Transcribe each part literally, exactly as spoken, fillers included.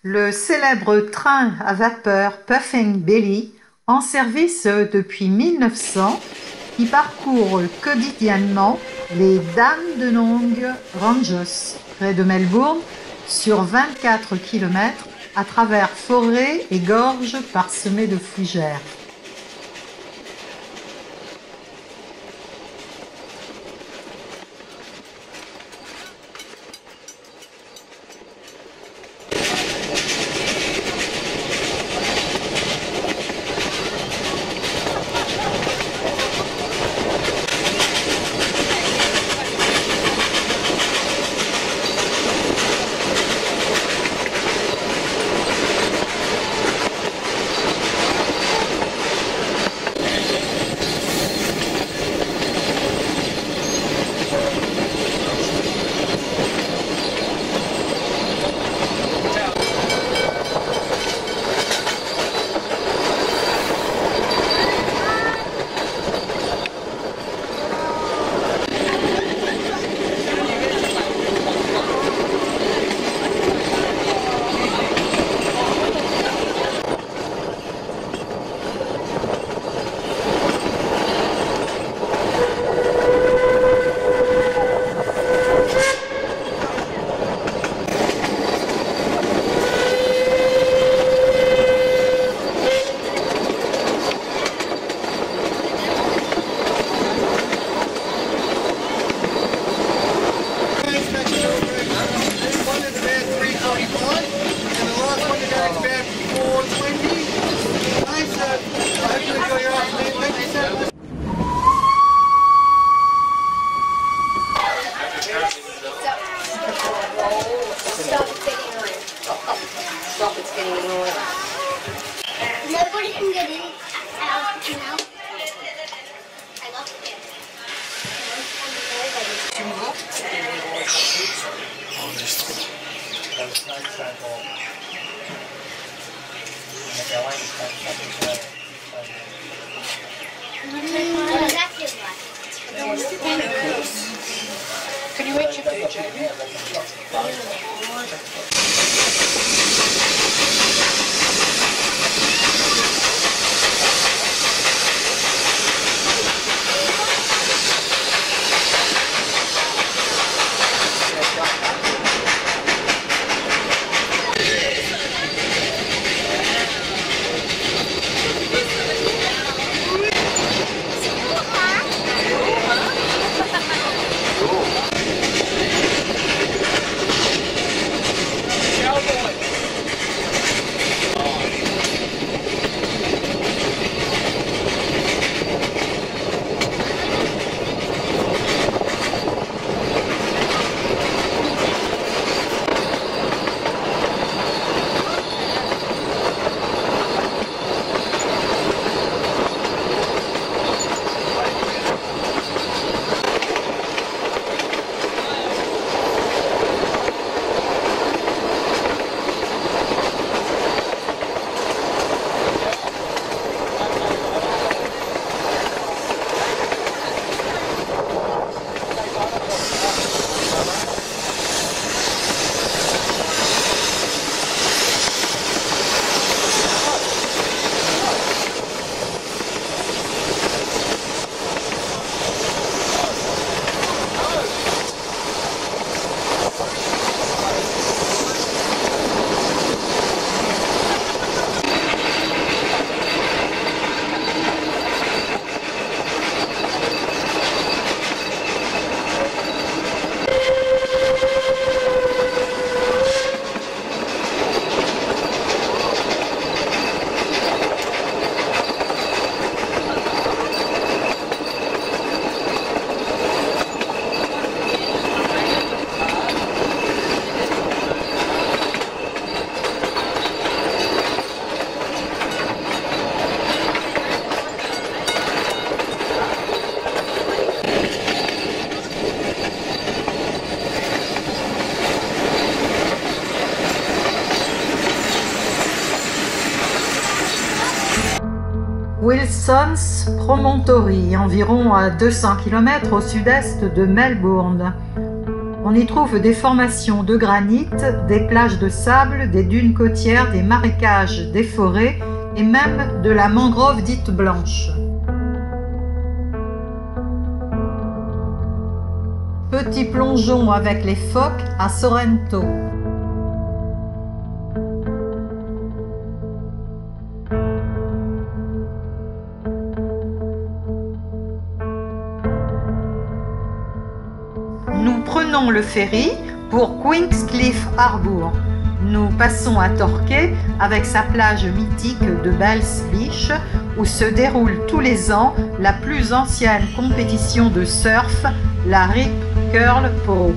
Le célèbre train à vapeur Puffing Billy, en service depuis mille neuf cents, qui parcourt quotidiennement les Dandenong Ranges, près de Melbourne, sur vingt-quatre kilomètres, à travers forêts et gorges parsemées de fougères. Nobody can get in out now. I love it. What is that kid like? Can you reach your picture? Wilson's Promontory, environ à deux cents kilomètres au sud-est de Melbourne. On y trouve des formations de granit, des plages de sable, des dunes côtières, des marécages, des forêts et même de la mangrove dite blanche. Petit plongeon avec les phoques à Sorrento. Nous prenons le ferry pour Queenscliff Harbour. Nous passons à Torquay avec sa plage mythique de Bells Beach où se déroule tous les ans la plus ancienne compétition de surf, la Rip Curl Pro.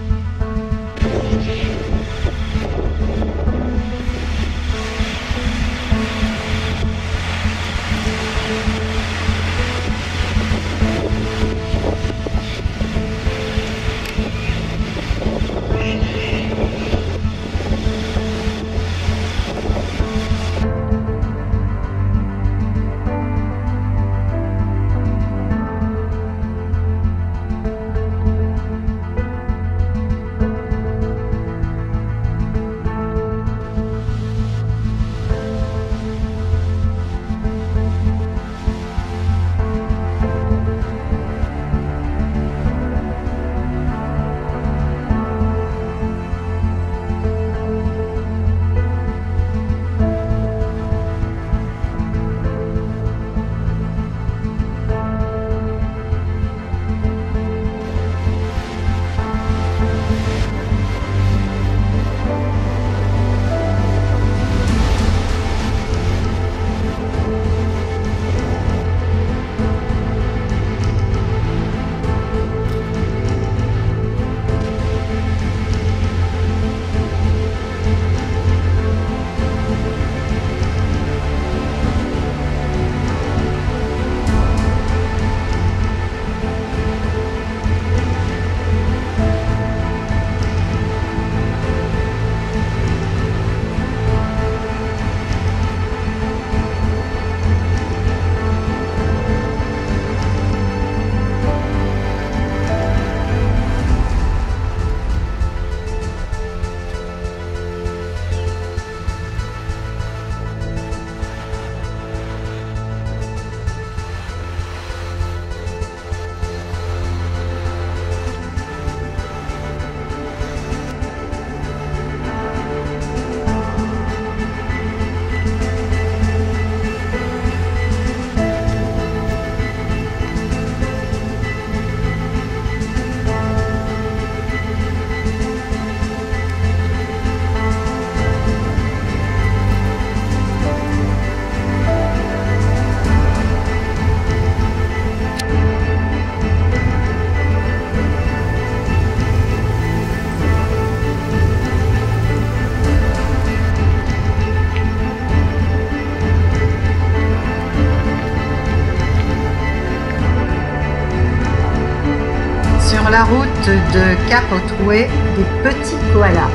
Sur la route de Cap Otway, des petits koalas.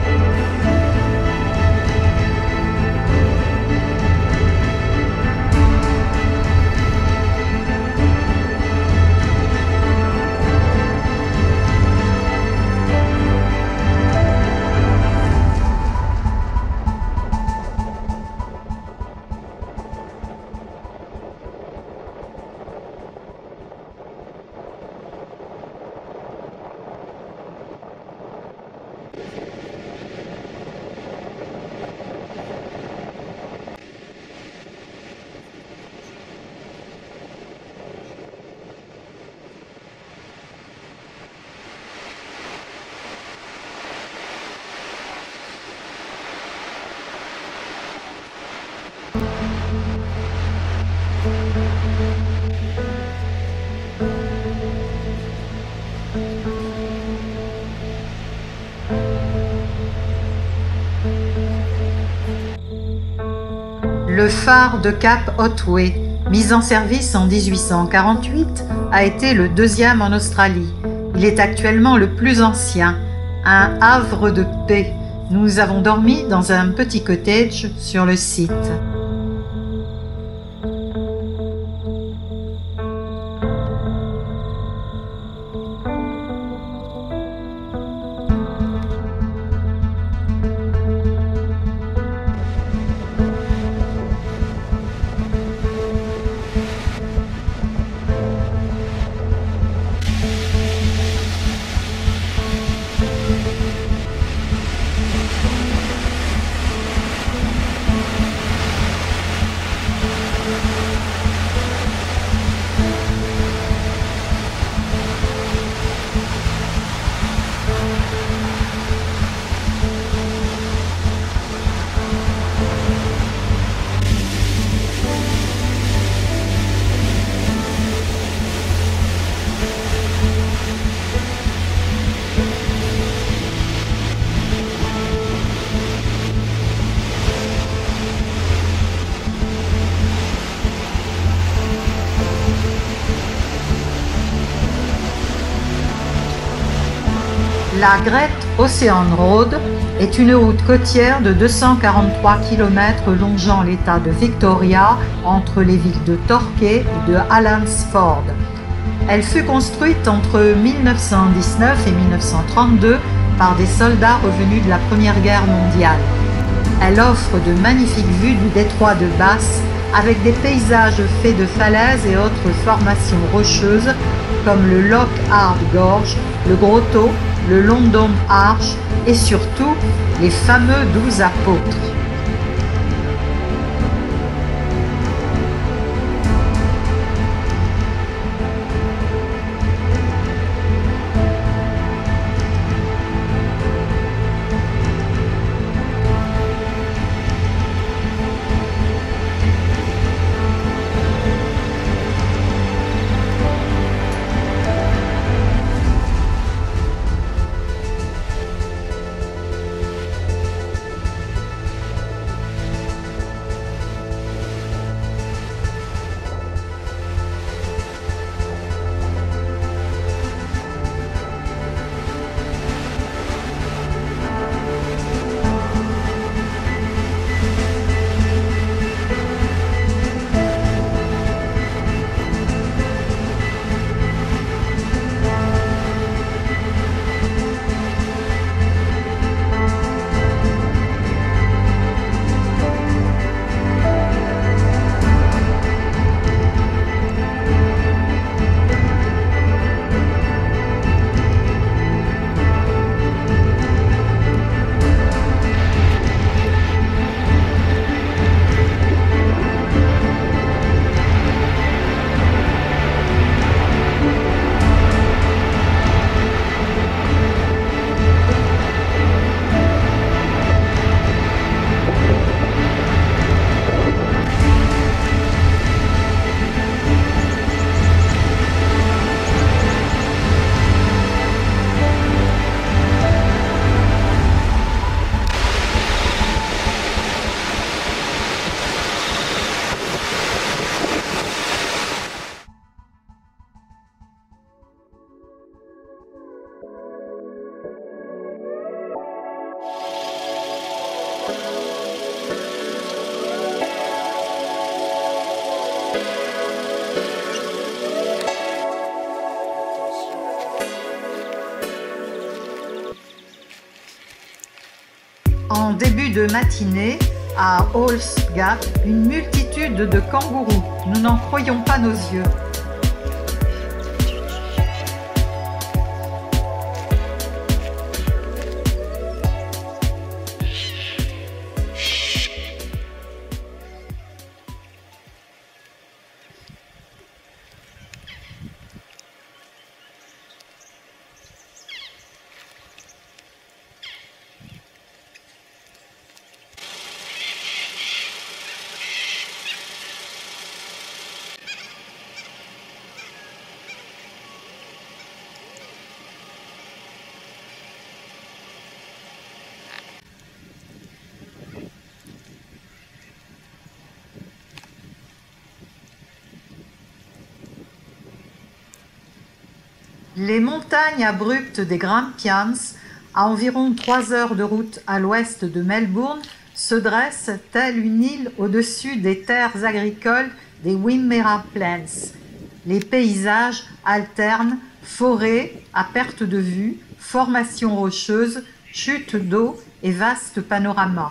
Le phare de Cap Otway, mis en service en mille huit cent quarante-huit, a été le deuxième en Australie. Il est actuellement le plus ancien, un havre de paix. Nous avons dormi dans un petit cottage sur le site. La Great Ocean Road est une route côtière de deux cent quarante-trois kilomètres longeant l'État de Victoria entre les villes de Torquay et de Allansford. Elle fut construite entre mille neuf cent dix-neuf et mille neuf cent trente-deux par des soldats revenus de la Première Guerre mondiale. Elle offre de magnifiques vues du détroit de Bass avec des paysages faits de falaises et autres formations rocheuses comme le Lockhart Gorge, le Grotto, le London Arch et surtout les fameux douze apôtres. En début de matinée, à Hall's Gap, une multitude de kangourous. Nous n'en croyons pas nos yeux. Les montagnes abruptes des Grampians, à environ trois heures de route à l'ouest de Melbourne, se dressent telle une île au-dessus des terres agricoles des Wimmera Plains. Les paysages alternent forêts à perte de vue, formations rocheuses, chutes d'eau et vastes panoramas.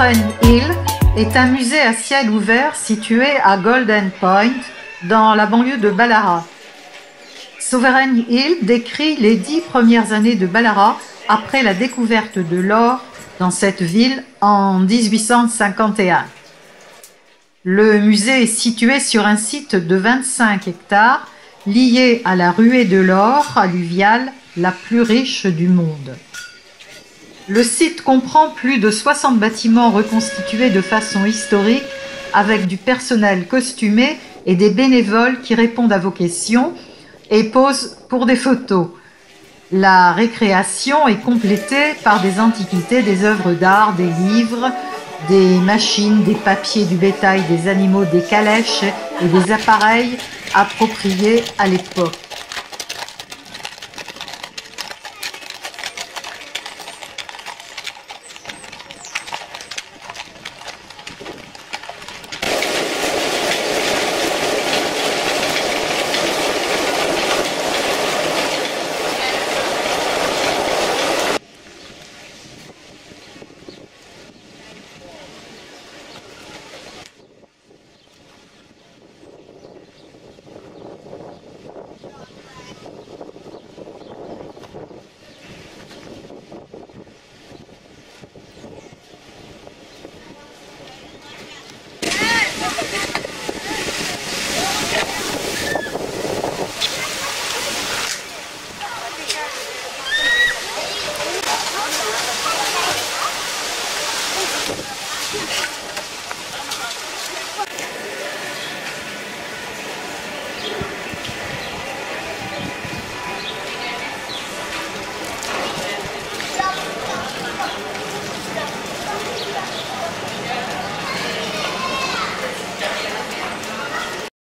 Sovereign Hill est un musée à ciel ouvert situé à Golden Point, dans la banlieue de Ballarat. Sovereign Hill décrit les dix premières années de Ballarat après la découverte de l'or dans cette ville en dix-huit cent cinquante et un. Le musée est situé sur un site de vingt-cinq hectares lié à la ruée de l'or alluviale la plus riche du monde. Le site comprend plus de soixante bâtiments reconstitués de façon historique avec du personnel costumé et des bénévoles qui répondent à vos questions et posent pour des photos. La récréation est complétée par des antiquités, des œuvres d'art, des livres, des machines, des papiers, du bétail, des animaux, des calèches et des appareils appropriés à l'époque.